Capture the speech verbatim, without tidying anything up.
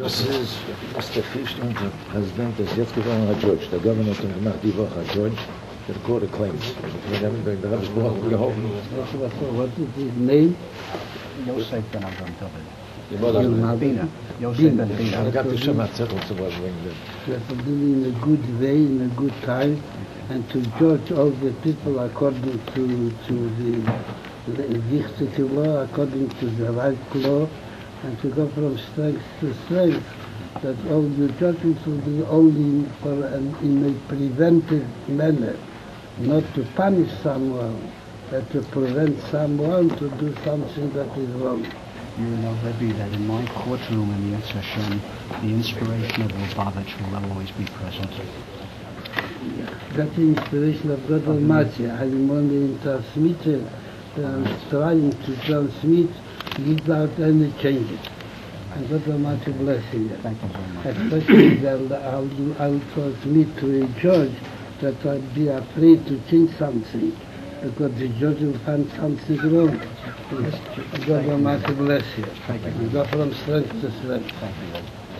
Das ist Mister Fisch, unser Präsident, ist jetzt geworden ein Judge. Der Governor hat ihn gemacht die Woche ein Judge. Der Court of Claims. Wir haben da habe ich morgen geholfen. What is his name? Joseph Ben Abdel. Bina. Joseph Ben Ich Bina. habe schon mal Zettel zu was bringen. We have to do in a good way, in a good time, and to judge all the people according to to the wichtige law, according to the right law, and to go from strength to strength. That all the judgments will be only for an, in a preventive manner, not to punish someone, but to prevent someone to do something that is wrong. You know, Rebbe, that in my courtroom in Yetz Hashem, the inspiration of Lubavitch will always be present. That inspiration of God Almighty, I'm only transmitted, uh, trying to transmit without any changes. And God Almighty bless you. Thank you very much. Especially that I'll, I'll transmit to a judge that I'd be afraid to change something, because the judge will find something wrong. God Almighty bless you. Thank you. And go from strength to strength. Thank you.